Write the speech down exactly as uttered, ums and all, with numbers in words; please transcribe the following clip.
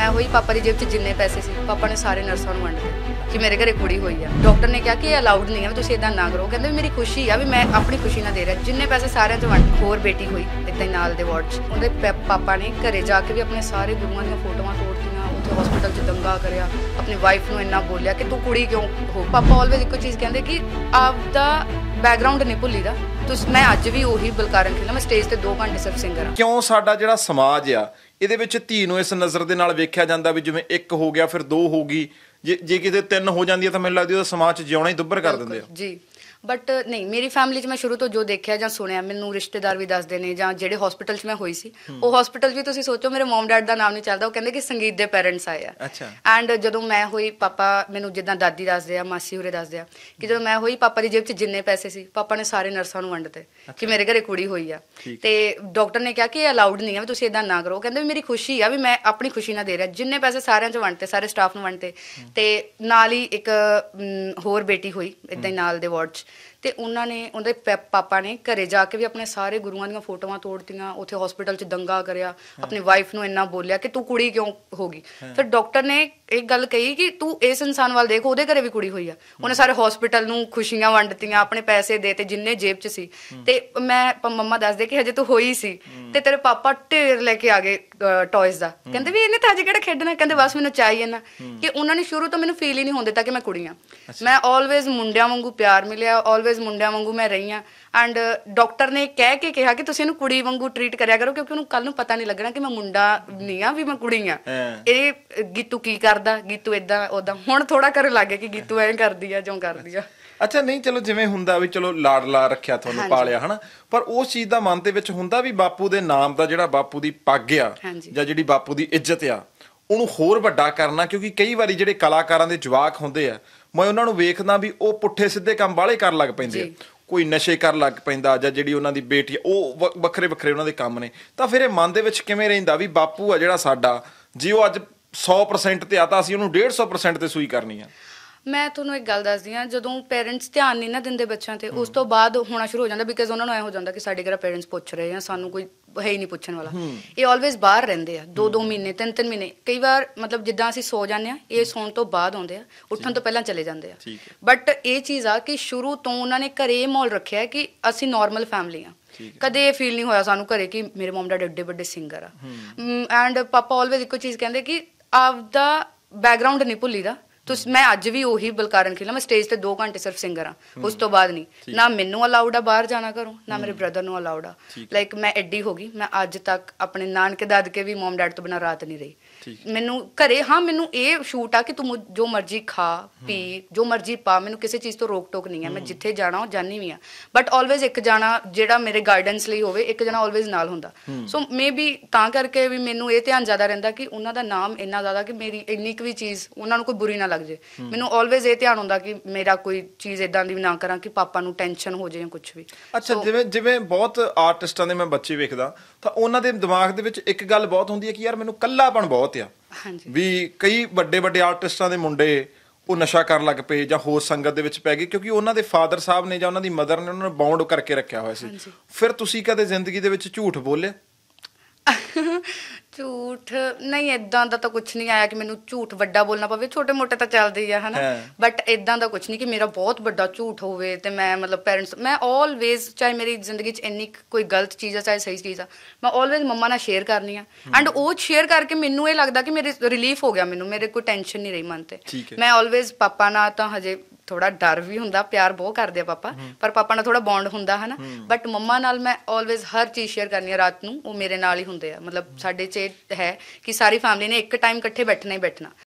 मैं हुई पापा की जेब 'ਚ जिन्ने पैसे सी पापा ने सारे नर्सां ਨੂੰ ਵੰਡ ਦਿੱਤੇ कि मेरे घरे कुड़ी हुई है। डॉक्टर ने कहा कि अलाउड नहीं है तुसीं इदां ना करो, कहंदे मेरी खुशी है भी मैं अपनी खुशी ना दे रहा, जिन्ने पैसे सारे च वंड। होर बेटी हुई इदां ही नाल दे वार्ड 'ਚ ਉਹਦੇ पापा ने घरे जाके भी अपने सारे गुरुआं ਦੀਆਂ फोटोआं ਤੋੜਤੀਆਂ, ਉੱਥੇ हॉस्पिटल 'ਚ दंगा करिया, अपनी वाइफ ਨੂੰ ਇੰਨਾ ਬੋਲਿਆ ਕਿ ਤੂੰ ਕੁੜੀ ਕਿਉਂ ਹੋ। पापा ਆਲਵੇਜ਼ ਇੱਕੋ ਚੀਜ਼ ਕਹਿੰਦੇ ਕਿ ਆਪਦਾ ਬੈਕਗ੍ਰਾਉਂਡ ਨਹੀਂ ਭੁੱਲੀਦਾ। ਤੁਸੀਂ ਮੈਂ ਅੱਜ ਵੀ ਉਹੀ ਬਲਕਾਰਨ ਖੇਡਾਂ, ਮੈਂ ਸਟੇਜ ਤੇ ਦੋ ਘੰਟੇ ਸਿਰਫ ਸਿੰਗਰ ਹਾਂ। ਕਿਉਂ ਸਾਡਾ ਜਿਹੜਾ ਸਮਾਜ ਆ ਇਹਦੇ ਵਿੱਚ ਧੀ ਨੂੰ ਇਸ ਨਜ਼ਰ ਦੇ ਨਾਲ ਵੇਖਿਆ ਜਾਂਦਾ ਵੀ ਜਿਵੇਂ ਇੱਕ ਹੋ ਗਿਆ ਫਿਰ ਦੋ ਹੋ ਗਈ, ਜੇ ਜੇ ਕਿਤੇ ਤਿੰਨ ਹੋ ਜਾਂਦੀ ਹੈ ਤਾਂ ਮੈਨੂੰ ਲੱਗਦੀ ਉਹਦਾ ਸਮਾਜ 'ਚ ਜਿਉਣਾ ਹੀ ਦੁੱਭਰ ਕਰ ਦਿੰਦੇ ਆ ਜੀ। ਬਟ ਨਹੀਂ, ਮੇਰੀ ਫੈਮਿਲੀ 'ਚ ਮੈਂ ਸ਼ੁਰੂ ਤੋਂ ਜੋ ਦੇਖਿਆ ਜਾਂ ਸੁਣਿਆ, ਮੈਨੂੰ ਰਿਸ਼ਤੇਦਾਰ ਵੀ ਦੱਸਦੇ ਨੇ ਜਾਂ ਜਿਹੜੇ ਹਸਪੀਟਲ 'ਚ ਮੈਂ ਹੋਈ ਸੀ ਉਹ ਹਸਪੀਟਲ ਵੀ ਤੁਸੀਂ ਸੋਚੋ ਮੇਰੇ ਮਮ ਡੈਡ ਦਾ ਨਾਮ ਨਹੀਂ ਚੱਲਦਾ, ਉਹ ਕਹਿੰਦੇ ਕਿ ਸੰਗੀਤ ਦੇ ਪੇਰੈਂਟਸ ਆਏ ਆ। ਐਂਡ ਜਦੋਂ ਮੈਂ ਹੋਈ ਪਾਪਾ ਮੈਨੂੰ ਜਿੱਦਾਂ ਦਾਦੀ ਦੱਸਦੇ ਆ, ਮਾਸੀ ਹੋਰੇ ਦੱਸਦੇ ਆ ਕਿ ਜਦੋਂ ਮੈਂ ਹੋਈ ਪਾਪਾ ਦੀ ਜੇਬ 'ਚ ਜਿੰਨੇ ਪੈਸੇ ਸੀ ਪਾਪਾ ਨੇ ਸਾਰੇ ਨਰਸਾਂ ਨੂੰ ਵੰਡ ਦਿੱਤੇ ਕਿ ਮੇਰੇ ਘਰੇ ਕੁੜੀ ਹੋਈ ਆ। ਤੇ ਡਾਕਟਰ ਨੇ ਕਿਹਾ ਕਿ ਇਹ ਅਲਾਉਡ ਨਹੀਂ ਹੈ ਵੀ ਤੁਸੀਂ ਇਦਾਂ ਨਾ ਕਰੋ, ਕਹਿੰਦੇ ਵੀ ਮੇਰੀ ਖੁਸ਼ੀ ਆ ਵੀ ਮੈਂ ਆਪਣੀ ਖੁਸ਼ੀ ਨਾਲ ਦੇ ਰਿਹਾ, ਜਿੰਨੇ ਪੈਸੇ ਸਾਰਿਆਂ 'ਚ ਵੰਡਤੇ, ਸਾਰੇ ਸਟਾਫ ਨੂੰ ਵੰਡਤੇ। ਤੇ ਨਾਲ ਹੀ ਇੱਕ ਹੋਰ ਬੇਟੀ ਹੋਈ ਇਦਾਂ ਹੀ ਨਾਲ ਦੇ ਵਾਰਡ 'ਚ, ਤੇ ਉਹਨਾਂ ਨੇ ਉਹਦੇ ਪਾਪਾ ਨੇ ਘਰੇ ਜਾ ਕੇ ਵੀ ਆਪਣੇ ਸਾਰੇ ਗੁਰੂਆਂ ਦੀਆਂ ਫੋਟੋਆਂ ਤੋੜਤੀਆਂ, ਉੱਥੇ ਹਸਪੀਟਲ 'ਚ ਦੰਗਾ ਕਰਿਆ, ਆਪਣੀ ਵਾਈਫ ਨੂੰ ਇੰਨਾ ਬੋਲਿਆ ਕਿ ਤੂੰ ਕੁੜੀ ਕਿਉਂ ਹੋ ਗਈ। ਫਿਰ ਡਾਕਟਰ ਨੇ ਇੱਕ ਗੱਲ ਕਹੀ ਕਿ ਤੂੰ ਇਸ ਇਨਸਾਨ ਵੱਲ ਦੇਖ, ਉਹਦੇ ਘਰੇ ਵੀ ਕੁੜੀ ਹੋਈ ਆ। ਉਹਨੇ ਸਾਰੇ ਹਸਪੀਟਲ ਨੂੰ ਖੁਸ਼ੀਆਂ ਵੰਡਤੀਆਂ, ਆਪਣੇ ਪੈਸੇ ਦੇ ਤੇ ਜਿੰਨੇ ਜੇਬ 'ਚ ਸੀ। ਤੇ ਮੈਂ ਮੰਮਾ ਦੱਸਦੇ ਕਿ ਹਜੇ ਤੂੰ ਹੋਈ ਸੀ ਤੇ ਤੇਰੇ ਪਾਪਾ ਢੇਰ ਲੈ ਕੇ ਆ ਗਏ ਟੌਇਜ਼ ਦਾ, ਕਹਿੰਦੇ ਵੀ ਇਹਨੇ ਤਾਂ ਹਜੇ ਕਿਹੜਾ ਖੇਡਣਾ, ਕਹਿੰਦੇ ਬਸ ਮੈਨੂੰ ਚਾਹੀਏ ਨਾ। ਕਿ ਉਹਨਾਂ ਨੇ ਸ਼ੁਰੂ ਤੋਂ ਮੈਨੂੰ ਫੀਲ ਹੀ ਨਹੀਂ ਹੋਣ ਦਿੱਤਾ ਕਿ ਮੈਂ ਕੁੜੀ ਹਾਂ। ਮੈਂ ਆਲਵੇਜ਼ ਮੁੰਡਿਆਂ ਵਾਂਗੂ ਪਿਆਰ ਮਿਲਿਆ, ਆਲਵੇਜ਼ ਮੁੰਡਿਆਂ ਵਾਂਗੂ ਮੈਂ ਰਹੀ ਹਾਂ। ਐਂਡ ਡਾਕਟਰ ਨੇ ਕਹਿ ਕੇ ਕਿਹਾ ਕਿ ਤੁਸੀਂ ਇਹਨੂੰ ਕੁੜੀ ਵਾਂਗੂ ਟਰੀਟ ਕਰਿਆ ਕਰੋ, ਕਿਉਂਕਿ ਉਹਨੂੰ ਕੱਲ ਨੂੰ ਪਤਾ ਨਹੀਂ ਲੱਗਣਾ ਕਿ ਮੈਂ ਮੁੰਡਾ ਨਹੀਂ ਆ, ਵੀ ਮੈਂ ਕੁੜੀ ਆ। ਇਹ ਗੀਤੂ ਕੀ ਕਰਦਾ, ਗੀਤੂ ਏਦਾਂ ਓਦਾਂ। ਹੁਣ ਥੋੜਾ ਕਰਨ ਲੱਗ ਗਿਆ ਕਿ ਗੀਤੂ ਐਂ ਕਰਦੀ ਆ ਜੋ ਕਰਦੀ ਆ। ਅੱਛਾ, ਨਹੀਂ ਚਲੋ ਜਿਵੇਂ ਹੁੰਦਾ ਵੀ ਚਲੋ ਲਾਡਲਾ ਰੱਖਿਆ, ਤੁਹਾਨੂੰ ਪਾਲਿਆ ਹਨਾ, ਪਰ ਉਸ ਚੀਜ਼ ਦਾ ਮਨ ਦੇ ਵਿੱਚ ਹੁੰਦਾ ਵੀ ਬਾਪੂ ਦੇ ਨਾਮ ਦਾ ਜਿਹੜਾ ਬਾਪੂ ਦੀ ਪੱਗ ਆ ਜਾਂ ਜਿਹੜੀ ਬਾਪੂ ਦੀ ਇੱਜ਼ਤ ਆ ਉਹਨੂੰ ਹੋਰ ਵੱਡਾ ਕਰਨਾ। ਕਿਉਂਕਿ ਕਈ ਵਾਰੀ ਜਿਹੜੇ ਕਲਾਕਾਰਾਂ ਦੇ ਜਵਾਕ ਹੁੰਦੇ ਆ, ਮੈਂ ਉਹਨਾਂ ਨੂੰ ਵੇਖਦਾ ਵੀ ਉਹ ਪੁੱਠੇ ਸਿੱਧੇ ਕੰਮ ਬਾਹਲੇ ਕਰਨ ਲੱਗ ਪੈਂਦੇ ਆ, ਕੋਈ ਨਸ਼ੇ ਕਰਨ ਲੱਗ ਪੈਂਦਾ, ਜਾਂ ਜਿਹੜੀ ਉਹਨਾਂ ਦੀ ਬੇਟੀ ਉਹ ਵੱਖਰੇ ਵੱਖਰੇ ਉਹਨਾਂ ਦੇ ਕੰਮ ਨੇ। ਤਾਂ ਫਿਰ ਇਹ ਮਨ ਦੇ ਵਿੱਚ ਕਿਵੇਂ ਰਹਿੰਦਾ ਵੀ ਬਾਪੂ ਆ ਜਿਹੜਾ ਸਾਡਾ, ਜੇ ਉਹ ਅੱਜ ਸੌ ਪਰਸੈਂਟ ਤੇ ਆ ਤਾਂ ਅਸੀਂ ਉਹਨੂੰ ਡੇਢ ਸੌ ਪਰਸੈਂਟ ਤੇ ਸੂਈ ਕਰਨੀ ਆ। ਮੈਂ ਤੁਹਾਨੂੰ ਇੱਕ ਗੱਲ ਦੱਸਦੀ ਹਾਂ, ਜਦੋਂ ਪੇਰੈਂਟਸ ਧਿਆਨ ਨਹੀਂ ਨਾ ਦਿੰਦੇ ਬੱਚਿਆਂ ਤੇ, ਉਸ ਤੋਂ ਬਾਅਦ ਹੋਣਾ ਸ਼ੁਰੂ ਹੋ ਜਾਂਦਾ, ਬਿਕਾਜ਼ ਉਹਨਾਂ ਨੂੰ ਐ ਹੋ ਜਾਂਦਾ ਕਿ ਸਾਡੇ ਘਰ ਪੇਰੈਂਟਸ ਪੁੱਛ ਰਹੇ ਆ, ਸਾਨੂੰ ਕੋਈ ਹੈ ਹੀ ਨਹੀਂ ਪੁੱਛਣ ਵਾਲਾ। ਇਹ ਆਲਵੇਜ਼ ਬਾਹਰ ਰਹਿੰਦੇ ਆ ਦੋ ਦੋ ਮਹੀਨੇ ਤਿੰਨ ਤਿੰਨ ਮਹੀਨੇ, ਕਈ ਵਾਰ ਮਤਲਬ ਜਿੱਦਾਂ ਅਸੀਂ ਸੌ ਜਾਂਦੇ ਆ, ਇਹ ਸੌਣ ਤੋਂ ਬਾਅਦ ਆਉਂਦੇ ਆ, ਉੱਠਣ ਤੋਂ ਪਹਿਲਾਂ ਚਲੇ ਜਾਂਦੇ ਆ। ਬਟ ਇਹ ਚੀਜ਼ ਆ ਕਿ ਸ਼ੁਰੂ ਤੋਂ ਉਹਨਾਂ ਨੇ ਘਰੇ ਇਹ ਮਾਹੌਲ ਰੱਖਿਆ ਕਿ ਅਸੀਂ ਨੋਰਮਲ ਫੈਮਿਲੀ ਆ। ਕਦੇ ਇਹ ਫੀਲ ਨਹੀਂ ਹੋਇਆ ਸਾਨੂੰ ਘਰੇ ਕਿ ਮੇਰੇ ਮਮ ਡੈਡ ਐਡੇ ਵੱਡੇ ਸਿੰਗਰ ਆ। ਐਂਡ ਪਾਪਾ ਆਲਵੇਜ਼ ਇੱਕੋ ਚੀਜ਼ ਕਹਿੰਦੇ ਕਿ ਆਪਦਾ ਬੈਕਗ੍ਰਾਉਂਡ ਨਹੀਂ ਭੁੱਲੀਦਾ। ਤੁਸੀਂ ਮੈਂ ਅੱਜ ਵੀ ਉਹੀ ਬਲਕਾਰਨ ਖੇਡਾਂ, ਮੈਂ ਸਟੇਜ ਤੇ ਦੋ ਘੰਟੇ ਸਿਰਫ ਸਿੰਗਰ ਹਾਂ, ਉਸ ਤੋਂ ਬਾਅਦ ਨਹੀਂ। ਨਾ ਮੈਨੂੰ ਅਲਾਉਡ ਆ ਬਾਹਰ ਜਾਣਾ ਘਰੋਂ, ਨਾ ਮੇਰੇ ਬ੍ਰਦਰ ਨੂੰ ਅਲਾਉਡ ਆ। ਲਾਈਕ ਮੈਂ ਐਡੀ ਹੋ ਗਈ, ਮੈਂ ਅੱਜ ਤੱਕ ਆਪਣੇ ਨਾਨਕੇ ਦਾਦਕੇ ਵੀ ਮਮ ਡੈਡ ਤੋਂ ਬਿਨਾਂ ਰਾਤ ਨਹੀਂ ਰਹੀ। ਮੈਨੂੰ ਘਰੇ ਹਾਂ ਮੈਨੂੰ ਇਹ ਛੂਟ ਆ ਕਿ ਤੂੰ ਜੋ ਮਰਜ਼ੀ ਖਾ ਪੀ, ਜੋ ਮਰਜ਼ੀ ਪਾ, ਮੈਨੂੰ ਕਿਸੇ ਚੀਜ਼ ਤੋਂ ਰੋਕ ਟੋਕ ਨਹੀਂ ਹੈ। ਮੈਂ ਜਿੱਥੇ ਜਾਣਾ ਉਹ ਜਾਣੀ ਵੀ ਆ, ਬਟ ਆਲਵੇਜ਼ ਇੱਕ ਜਾਣਾ ਜਿਹੜਾ ਮੇਰੇ ਗਾਈਡੈਂਸ ਲਈ ਹੋਵੇ, ਇੱਕ ਜਣਾ ਆਲਵੇਜ਼ ਨਾਲ ਹੁੰਦਾ। ਸੋ ਮੇ ਬੀ ਤਾਂ ਕਰਕੇ ਵੀ ਮੈਨੂੰ ਇਹ ਧਿਆਨ ਜ਼ਿਆਦਾ ਰਹਿੰਦਾ ਕਿ ਉਹਨਾਂ ਦਾ ਨਾਮ ਇੰਨਾ ਜ਼ਿਆਦਾ ਕਿ ਮੇਰੀ ਇੰਨੀ ਕੁ ਵੀ ਚੀਜ਼ ਉਹਨਾਂ ਨੂੰ ਕੋਈ ਬੁਰੀ ਨਾ ਲੱਗ ਜੇ। ਮੈਨੂੰ ਆਲਵੇਜ਼ ਇਹ ਧਿਆਨ ਹੁੰਦਾ ਕਿ ਮੇਰਾ ਕੋਈ ਚੀਜ਼ ਏਦਾਂ ਦੀ ਵੀ ਨਾ ਕਰਾਂ ਕਿ ਪਾਪਾ ਨੂੰ ਟੈਨਸ਼ਨ ਹੋ ਜਾਏ ਜਾਂ ਕੁਛ ਵੀ। ਅੱਛਾ, ਜਿਵੇਂ ਜਿਵੇਂ ਬਹੁਤ ਆਰਟਿਸਟਾਂ ਦੇ ਮੈਂ ਬੱਚੇ ਵੇਖਦਾ ਤਾਂ ਉਹਨਾਂ ਦੇ ਦਿਮਾਗ ਦੇ ਵਿੱਚ ਇੱਕ ਗੱਲ ਬਹੁਤ ਹੁੰਦੀ ਹੈ ਕਿ ਯਾਰ ਮੈਨੂੰ ਇਕੱਲਾਪਣ ਬਹੁਤ ਆ। ਵੀ ਕਈ ਵੱਡੇ ਵੱਡੇ ਆਰਟਿਸਟਾਂ ਦੇ ਮੁੰਡੇ ਉਹ ਨਸ਼ਾ ਕਰਨ ਲੱਗ ਪਏ ਜਾਂ ਹੋਰ ਸੰਗਤ ਦੇ ਵਿੱਚ ਪੈ ਗਏ, ਕਿਉਂਕਿ ਉਹਨਾਂ ਦੇ ਫਾਦਰ ਸਾਹਿਬ ਨੇ ਜਾਂ ਉਹਨਾਂ ਦੀ ਮਦਰ ਨੇ ਉਹਨਾਂ ਨੂੰ ਬਾਉਂਡ ਕਰਕੇ ਰੱਖਿਆ ਹੋਇਆ ਸੀ। ਫਿਰ ਤੁਸੀਂ ਕਦੇ ਜ਼ਿੰਦਗੀ ਦੇ ਵਿੱਚ ਝੂਠ ਬੋਲੇ? ਝੂਠ ਨਹੀਂ, ਏਦਾਂ ਦਾ ਤਾਂ ਕੁਛ ਨਹੀਂ ਆਇਆ ਕਿ ਮੈਨੂੰ ਝੂਠ ਵੱਡਾ ਬੋਲਣਾ ਪਵੇ। ਛੋਟੇ ਮੋਟੇ ਤਾਂ ਚੱਲਦੇ ਹੀ ਆ ਹਨਾ, ਬਟ ਏਦਾਂ ਦਾ ਕੁਛ ਨਹੀਂ ਕਿ ਮੇਰਾ ਬਹੁਤ ਵੱਡਾ ਝੂਠ ਹੋਵੇ। ਤੇ ਮੈਂ ਮਤਲਬ ਪੇਰੈਂਟਸ, ਮੈਂ ਆਲਵੇਜ਼ ਚਾਹੇ ਮੇਰੀ ਜ਼ਿੰਦਗੀ 'ਚ ਇੰਨੀ ਕੋਈ ਗਲਤ ਚੀਜ਼ ਆ ਚਾਹੇ ਸਹੀ ਚੀਜ਼ ਆ, ਮੈਂ ਆਲਵੇਜ਼ ਮੰਮਾ ਨਾਲ ਸ਼ੇਅਰ ਕਰਨੀ ਆ। ਐਂਡ ਉਹ ਸ਼ੇਅਰ ਕਰਕੇ ਮੈਨੂੰ ਇਹ ਲੱਗਦਾ ਕਿ ਮੇਰੇ ਰਿਲੀਫ ਹੋ ਗਿਆ, ਮੈਨੂੰ ਮੇਰੇ ਕੋਈ ਟੈਨਸ਼ਨ ਨਹੀਂ ਰਹੀ ਮਨ ਤੇ। ਮੈਂ ਆਲਵੇਜ਼ ਪਾਪਾ ਨਾਲ ਤਾਂ ਹਜੇ ਥੋੜਾ ਡਰ ਵੀ ਹੁੰਦਾ, ਪਿਆਰ ਬਹੁਤ ਕਰਦੇ ਆ ਪਾਪਾ, ਪਰ ਪਾਪਾ ਨਾਲ ਥੋੜਾ ਬੌਂਡ ਹੁੰਦਾ ਹਨਾ। ਬਟ ਮੰਮਾ ਨਾਲ ਮੈਂ ਆਲਵੇਜ਼ ਹਰ ਚੀਜ਼ ਸ਼ੇਅਰ ਕਰਨੀ ਆ। ਰਾਤ ਨੂੰ ਉਹ ਮੇਰੇ ਨਾਲ ਹੀ ਹੁੰਦੇ ਆ, ਮਤਲਬ ਸਾਡੇ 'ਚ ਹੈ ਕਿ ਸਾਰੀ ਫੈਮਿਲੀ ਨੇ ਇੱਕ ਟਾਈਮ ਇਕੱਠੇ ਬੈਠਣਾ ਹੀ ਬੈਠਣਾ।